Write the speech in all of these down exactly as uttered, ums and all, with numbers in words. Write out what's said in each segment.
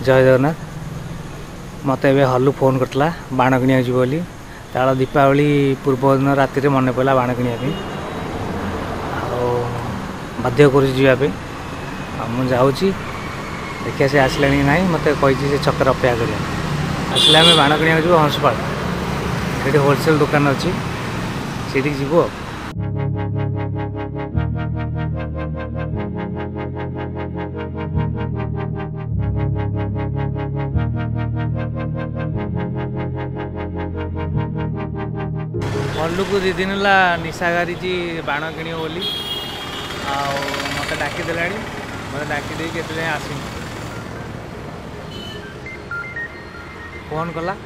जय जगन्नाथ मत ए हल्लू फोन करता बाण किणा बोली तार दीपावली पूर्व दिन राति मन पड़ा बाण किणापी बाध्य कर मुझे जाऊँगी देखिए से आसला कि ना मत कही छक अपेक्षा कर आसले आम बाण किणा जी हंसपाड़ ये होलसेल दुकान अच्छी से जीव हल्लू को दी दिन है निशा गारी जी बाण किण बोली मत डाकीदेला मत डाकी के आस फोन कला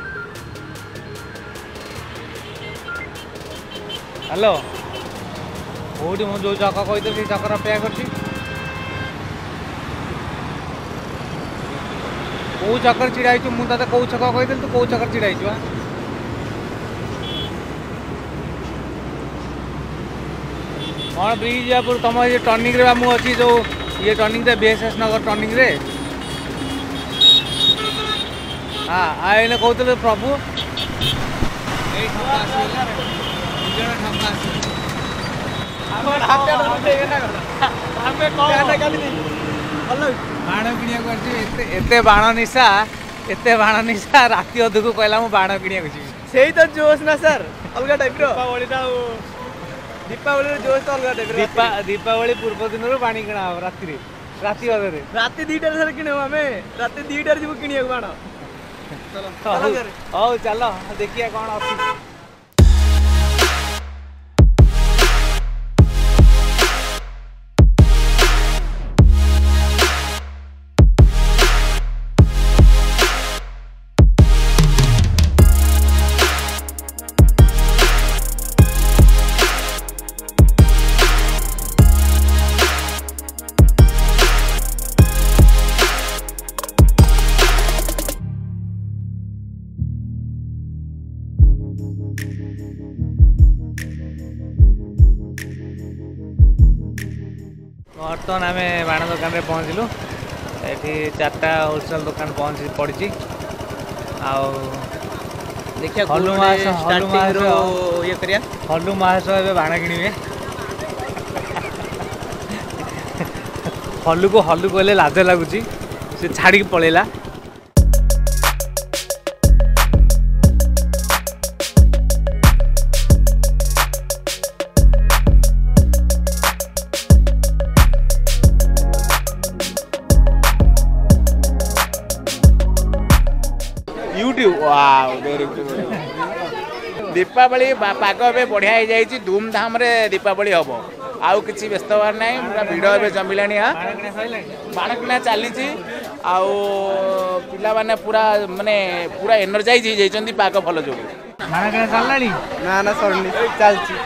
हेलो कौटी मुझे जो चक कही से चक्कर अपेक्षा कर कौ चक्कर छिड़ा मुझे कौ छक कही तू कौ चक्कर छिड़ा कौन ब्रिज यापुर तुम ये टर्निंग रे मु अच्छी जो ये टर्निंग रे बीएसएस नगर टर्निंग रे हाँ आने कहते प्रभु बाण किणा बाण निशा एत बाण निशा राति अध को कहला मु बाण किणा से तो जोश ना सर अलग टाइप दीपावली जोश तो अलग टाइप दीपा दीपावली पूर्व दिन पानी किणा राति राति अधे राति दीटार सर किण आम राति दीटार जीव किण बाण हौ चल देखिए कौन अच्छी बर्तमान आम बाण दुकान में पहुँचलु ये चार्टा होलसेल दुकान पहुँच पड़ी देखिए हल्लू मास हल्लू मास ये करिया हल्लू मास ए बाण किणवे हल्लू को हल्लू कहले लाज लगुच से छाड़ी पलैला दीपावली पाग ए बढ़िया हो जाए धूमधाम रे दीपावली हम आउ कि व्यस्त हबार ना पूरा भिड़ ए जमिला बाण किणा चली पाने पूरा माने पूरा एनर्जाइज हो जाती पाग भल जो बाण किणा चललानी ना ना सरनी चलती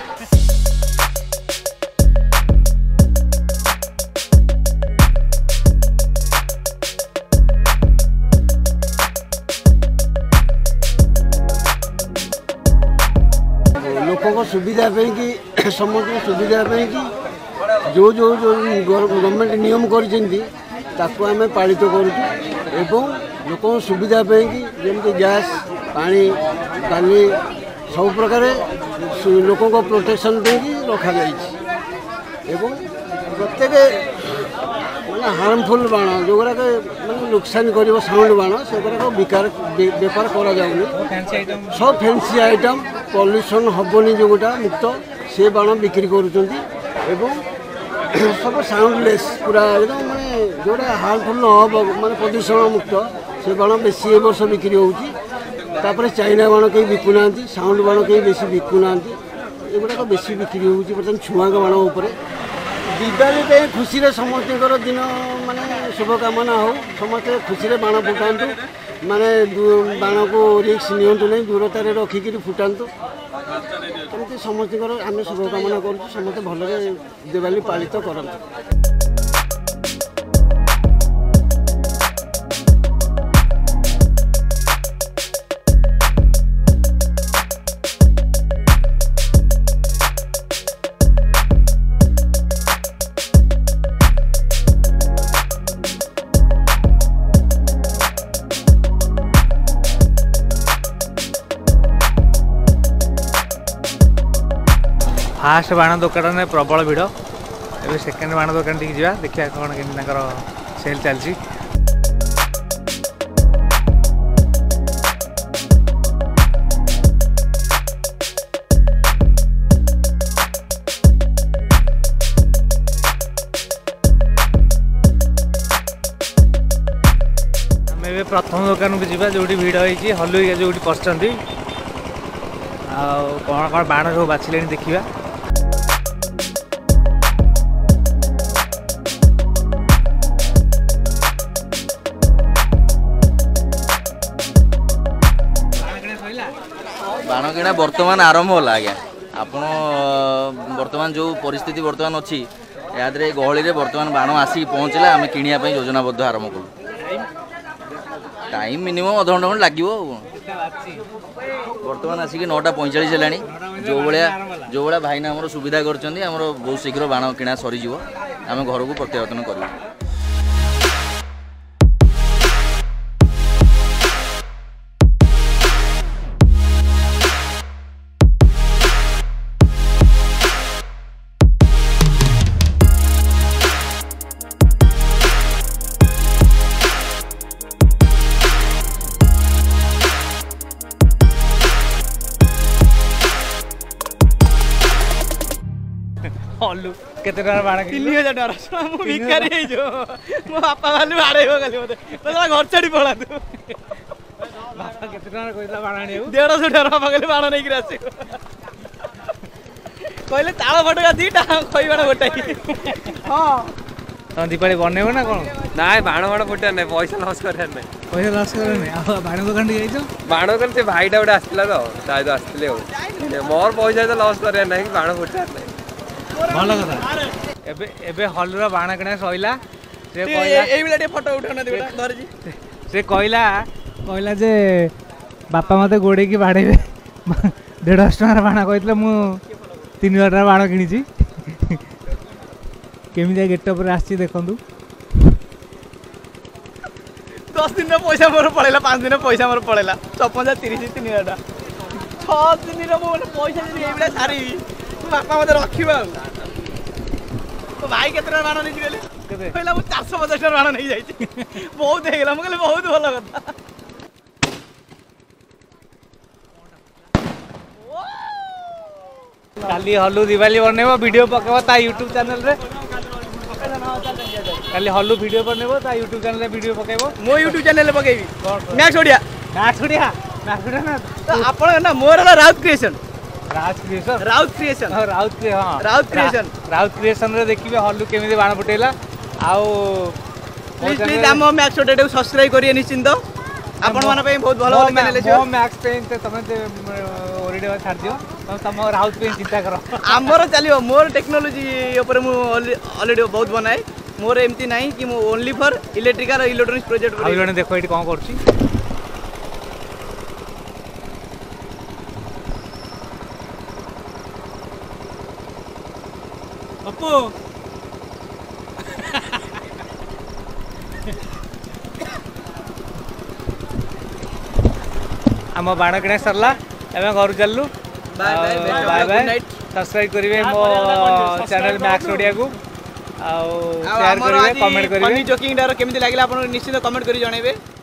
लोक सुविधा कि समस्त सुविधा कि जो जो जो गवर्नमेंट नियम कर पालित करूँ लोक सुविधा कि जमी गैस पानी डाली सब प्रकार लोक प्रोटेक्शन देकी रखा प्रत्येक मैंने हार्मफुल बाण जो गुराक मैंने नुकसान कर साउंड बाण से गुराक बेपार करा सब फैंसी आइटम पल्यूशन हेनी जोटा मुक्त से बाण बिक्री कर सब साउंडलेस पूरा एकदम माने जोटा हार्मफुल न हो माने प्रदूषण मुक्त से बाण बेसी ए वर्ष बिक्री होपर चाइना बाण कहीं बिकुना साउंड बाण कहीं बेसी बिकुना एगुड़ाक बेसी बिक्री होती छुआ बाण उपर दिवाली पे खुशी रे समस्त दिन माने शुभकामना हो समस्त खुशी रे बाण फुटातु माने बाण को रिक्स नियंतु नहीं दूरतार रखिकी फुटातु कमी समस्त आम शुभकामना कर समस्त भलरे दिवाली पालित करते। फास्ट बाण दुकान में प्रबल भिड़ ए सेकेंड बाण दुकान टी जा देखा कौन के सेल चलती प्रथम दुकान को जीवा जो भिड़ होती हलु जो पशुंट कौन कौन बाण सब बाछिले देखा बाण किणा बर्तमान आरंभ होला आज्ञा आपण बर्तमान जो परिस्थिति बर्तमान अच्छी यादरे गहली रे बर्तमान बाण आसिक पहुँचला आम किणा योजनाबद्ध आरंभ करूँ टाइम मिनिमम अध घंटा खंड लगे बर्तमान आसिक नौटा पैंचाश है जो भाया जो भाया भाईना आम सुविधा कर बहुत शीघ्र बाण किणा सरीज आम घर को प्रत्यावर्तन कर हल्लू केते टका बाण तीन हजार टका मु भिखारी जो मो बापा वाले बाड़ेबो खाली मते तोला घर छाड़ी पळा तू बापा केते टका कइला बाण आनियो डेढ़ सौ टका बापा कहले बाण नै कि आसी कहले ताळ फटका दीटा खई बाण गोटाई हां तो दीपावली बनेबो ना कोन नाय बाण बाण फुटा नै पैसा लॉस कर नै पैसा लॉस कर नै आ बाण दुकान जाई छ बाण कर से भाईटा उडा आस्तिला तो ताय तो आस्तिले हो मोर पैसा तो लॉस करे नै बाण फुटा नै भल कथा एबे एबे हलुर बाण किणा सइला से कहला एई बेला फोटो उठाना देबे धरजी से कहला कहला जे बापा मते गोडे की बाड़ेबे डेढ़ सौ टका बाण कहतले मु तीन हजार टका बाण किनिची केमी गेट पर आसी देखंतु दस दिन पैसा मोर पड़ेला पाँच दिन पैसा मोर पड़ेला चौपन तीस तीन हजार छः दिन पैसा जी ये सारी बापा मत रखा तो भाई के बाण नहीं गले कहला मुझे चार सौ पचास टका बाण नहीं जाइए बहुत हो गला मुझे बहुत भल कथा काली हलु दिवाली बनैबो वीडियो पकेबो ता यूट्यूब चैनल रे काली हलु वीडियो बनैबो ता यूट्यूब चैनल रे वीडियो पकेबो मो यूट्यूब चैनल रे पकेबी Max Odia Max Odia Max Odia ना तो आपण ना मोर Raut creation Raut creation Raut creation हां राउत क्रिए हां राउत क्रिएशन राउत क्रिएशन रे देखिबे हलु केमिदे बाण फुटेला आउ प्लीज प्लीज हम मैक्स ओडिया को सब्सक्राइब करिए निश्चिंत आपण माने पे बहुत भलो भलो चैनल छै मो मैक्स पेन ते तमे ते ओरिडे छाड़ दियो तम तम राउत पेन चिंता करो हमर चलियो मोर टेक्नोलॉजी ऊपर मु ऑलरेडी बहुत बनाए मोर एमती नहीं कि मु ओनली फॉर इलेक्ट्रिकल और इलेक्ट्रॉनिक्स प्रोजेक्ट आ जने देखो एटी कोन करछि अपू आम बाण किणा सरला एवं घर चलू bye bye bye bye subscribe करिवे मो चैनल मैक्स ओडिया को आउ शेयर करिवे कमेंट करिवे फनी जोकिंग डारो केमिति लागला आपण निश्चित कमेंट करि जणेबे।